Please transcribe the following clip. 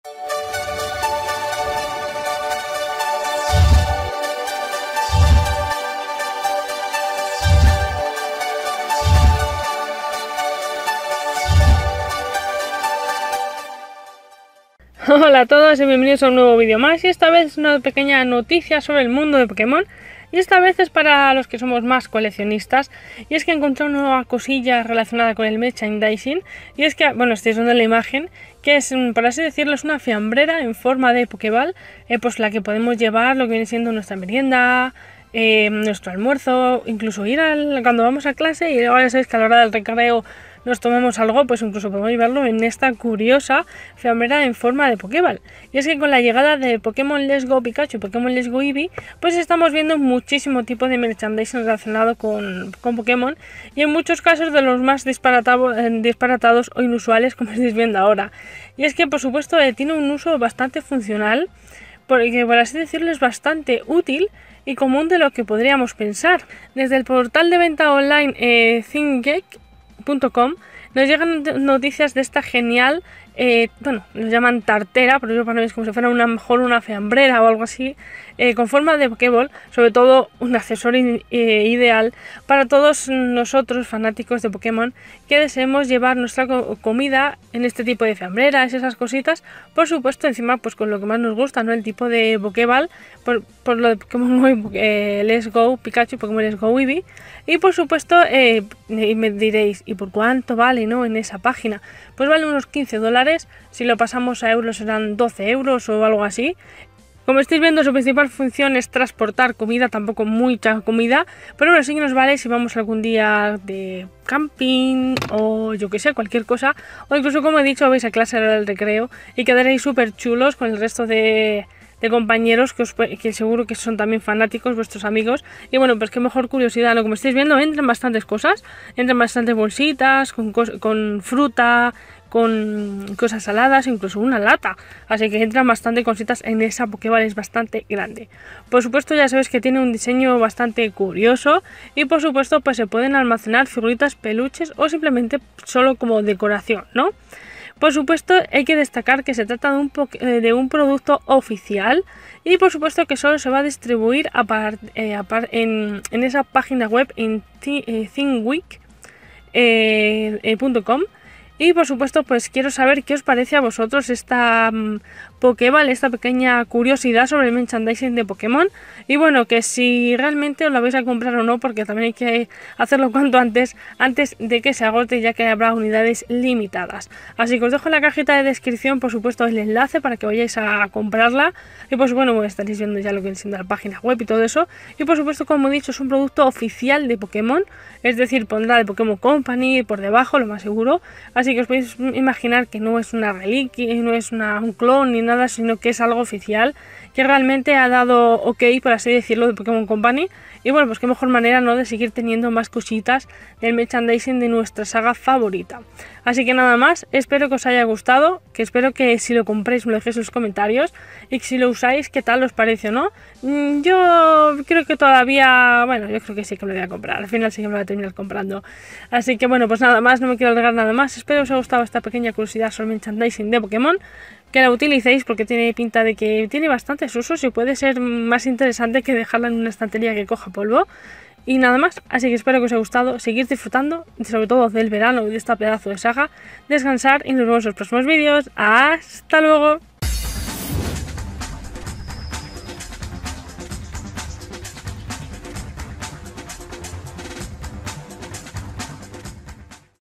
Hola a todos y bienvenidos a un nuevo vídeo más, y esta vez una pequeña noticia sobre el mundo de Pokémon, y esta vez es para los que somos más coleccionistas, y es que encontré una nueva cosilla relacionada con el merchandising, y es que, bueno, estáis viendo la imagen, que es, por así decirlo, es una fiambrera en forma de Pokéball, pues la que podemos llevar lo que viene siendo nuestra merienda, nuestro almuerzo, incluso ir cuando vamos a clase, y ahora ya sabéis que a la hora del recreo nos tomemos algo, pues incluso podemos llevarlo en esta curiosa fiambrera en forma de Pokéball. Y es que con la llegada de Pokémon Let's Go Pikachu y Pokémon Let's Go Eevee, pues estamos viendo muchísimo tipo de merchandising relacionado con Pokémon, y en muchos casos de los más disparatados o inusuales, como estáis viendo ahora. Y es que, por supuesto, tiene un uso bastante funcional, porque, por así decirlo, es bastante útil y común de lo que podríamos pensar. Desde el portal de venta online ThinkGeek.com nos llegan noticias de esta genial, bueno, nos llaman tartera, pero yo para mí es como si fuera mejor una fiambrera o algo así, con forma de Pokéball, sobre todo un accesorio ideal para todos nosotros fanáticos de Pokémon que deseemos llevar nuestra comida en este tipo de fiambreras, esas cositas, por supuesto encima pues con lo que más nos gusta, ¿no? El tipo de Pokéball, por lo de Pokémon Let's Go Pikachu y Pokémon Let's Go Eevee, y por supuesto me diréis, ¿y por cuánto vale, no, en esa página? Pues vale unos $15, si lo pasamos a euros serán 12 euros o algo así. Como estáis viendo, su principal función es transportar comida, tampoco mucha comida, pero bueno, sí que nos vale si vamos algún día de camping o yo que sé, cualquier cosa, o incluso, como he dicho, vais a clase del recreo y quedaréis súper chulos con el resto de compañeros que seguro que son también fanáticos, vuestros amigos. Y bueno, pues qué mejor curiosidad, ¿no? Como estáis viendo, entran bastantes cosas, entran bastantes bolsitas con fruta, con cosas saladas, incluso una lata, así que entran bastante cositas en esa Pokéball, es bastante grande. Por supuesto, ya sabéis que tiene un diseño bastante curioso, y por supuesto pues se pueden almacenar figuritas, peluches o simplemente solo como decoración, ¿no? Por supuesto, hay que destacar que se trata de un producto oficial, y por supuesto que solo se va a distribuir en esa página web en thinkgeek.com. Y por supuesto, pues quiero saber qué os parece a vosotros esta Pokéball, esta pequeña curiosidad sobre el merchandising de Pokémon. Y bueno, que si realmente os la vais a comprar o no, porque también hay que hacerlo cuanto antes de que se agote, ya que habrá unidades limitadas. Así que os dejo en la cajita de descripción, por supuesto, el enlace para que vayáis a comprarla. Y pues bueno, estaréis viendo ya lo que viene siendo la página web y todo eso. Y por supuesto, como he dicho, es un producto oficial de Pokémon, es decir, pondrá de Pokémon Company por debajo, lo más seguro. Así que os podéis imaginar que no es una reliquia, no es un clon ni nada, sino que es algo oficial, que realmente ha dado ok, por así decirlo, de Pokémon Company. Y bueno, pues qué mejor manera, ¿no?, de seguir teniendo más cositas del merchandising de nuestra saga favorita. Así que nada más, espero que os haya gustado, que espero que si lo compréis me lo dejéis en los comentarios, y que si lo usáis, qué tal os parece o no. Yo creo que todavía, bueno, yo creo que sí que me lo voy a comprar, al final sí que me lo voy a terminar comprando. Así que bueno, pues nada más, no me quiero alargar nada más, espero que os haya gustado esta pequeña curiosidad sobre el merchandising de Pokémon, que la utilicéis porque tiene pinta de que tiene bastantes usos y puede ser más interesante que dejarla en una estantería que coja polvo. Y nada más, así que espero que os haya gustado, seguir disfrutando, sobre todo del verano y de esta pedazo de saga, descansar y nos vemos en los próximos vídeos. ¡Hasta luego!